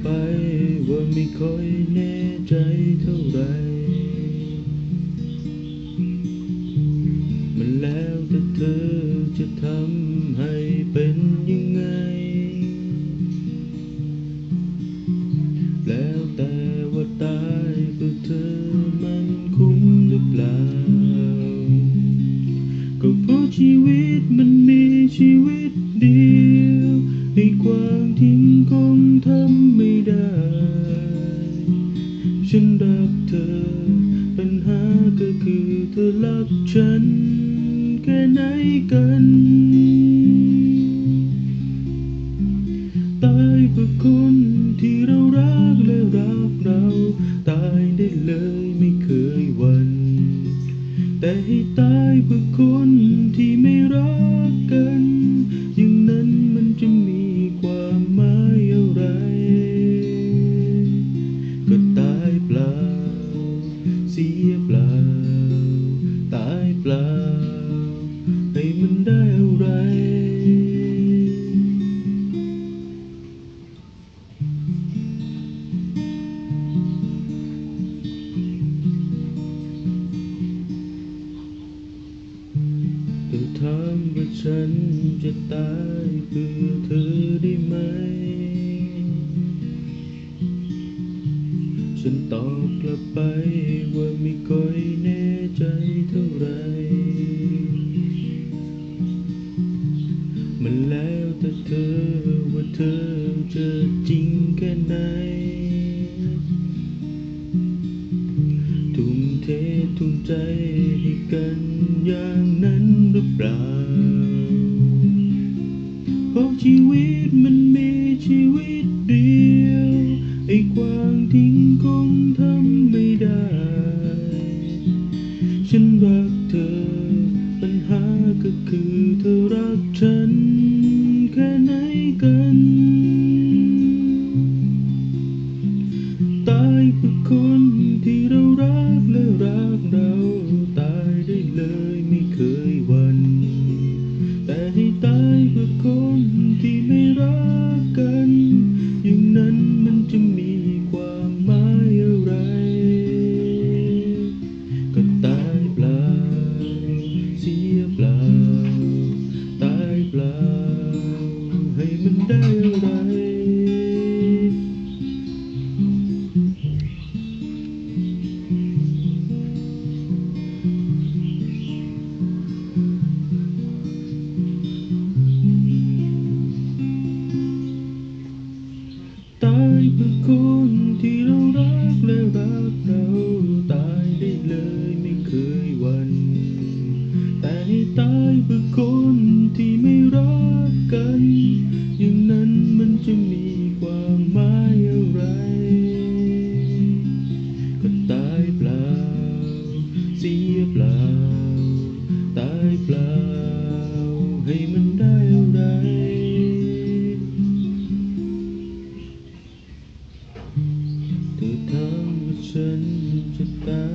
ไปว่าไม่ค่อยแน่ใจเท่าไรมันแล้วแต่เธอจะทำให้เป็นยังไงแล้วแต่ว่าตายเพื่อเธอมันคุ้มหรือเปล่าก็เพราะชีวิตมันมีชีวิตเดียวให้ความทิ้งคงทำไม่ได้ฉันรักเธอปัญหาก็คือเธอรักฉันแค่ไหนกันตายเพื่อคนที่เรารักและรักเราตายได้เลยไม่เคยหวั่นแต่ให้ตายเพื่อคนที่ไม่รักกันอย่างนั้นมันจะมีความหมายอะไรก็ตายเปล่าเสียเปล่าตายเปล่าให้มันได้อะไรเธอถามว่าฉันจะตายเพื่อเธอได้ไหมฉันตอบกลับไปว่าไม่ค่อยแน่ใจเท่าไรมันแล้วแต่เธอว่าเธอจะจริงแค่ไหนทุ่มเททุ่มใจให้กันอย่างนั้นหรือเปล่าเพราะชีวิตมันมีชีวิตเดียวไอ้ความทิ้งคงทำไม่ได้ฉันรักเธอปัญหาก็คือเธอรักฉันแค่ไหนกันตายเพื่อคนที่เรารักและรักเราตายได้เลยไม่เคยหวั่นแต่ให้ตายเพื่อคนที่ไม่รักกันอย่างนั้นมันจะมีความหมายอะไรก็ตายเปล่าเสียเปล่าตายเปล่าให้มันได้อะไรตายเพื่อคนที่เรารักและรักเราตายได้เลยไม่เคยหวั่นแต่ให้ตายเพื่อคนที่ไม่รักกันอย่างนั้นมันจะมีความหมายอะไรก็ตายเปล่าเสียเปล่าตายเปล่าให้มันได้อะไรเธอถามว่าฉันจะตาย